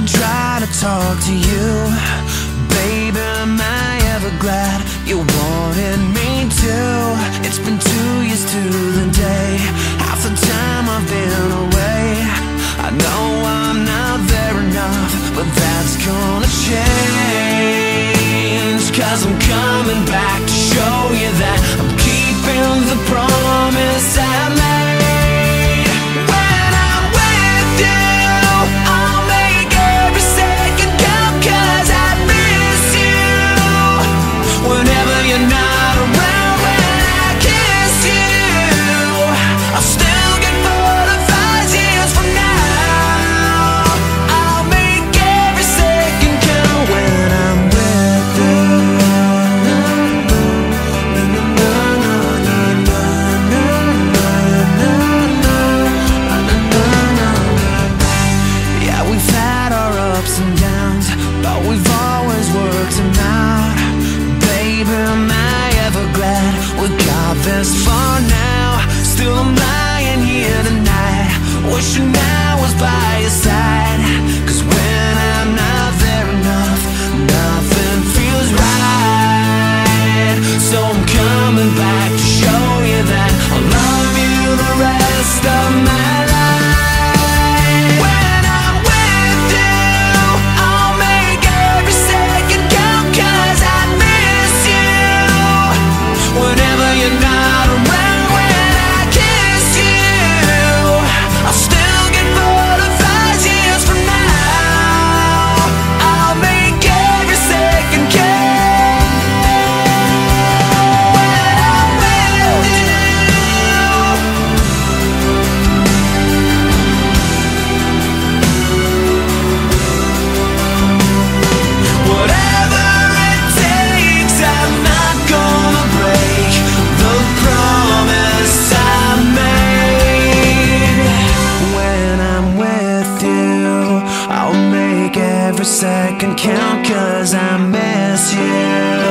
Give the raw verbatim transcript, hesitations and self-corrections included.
try to talk to you, baby, am I ever glad you wanted me to? It's been two years to the day, half the time I've been away. I know I'm not there enough, but that's gonna change, 'cause I'm coming back to show you that I'm keeping the promise I made. When I'm with you, I'll make every second count, 'cause I miss you. Whenever you're not around, when I kiss you, I'll still get butterflies years from now. I'll make every second count when I'm with you. Yeah, we've had our ups and downs, but we've always worked them out. Baby, am I ever glad we got this far now? Still I'm lying here tonight, wishing I was by your side, 'cause when I'm not there enough, nothing feels right. So I'm coming back to show you that I'll love you the rest of my life. When I'm with you, I'll make every second count, 'cause I miss you. Whenever you're not around, when I kiss you, I'll still get butterflies years from now. I'll make every second count when I'm with you. Whatever it takes, I'm not gonna break the promise I made. When I'm with you, I'll make every second count, 'cause I miss you.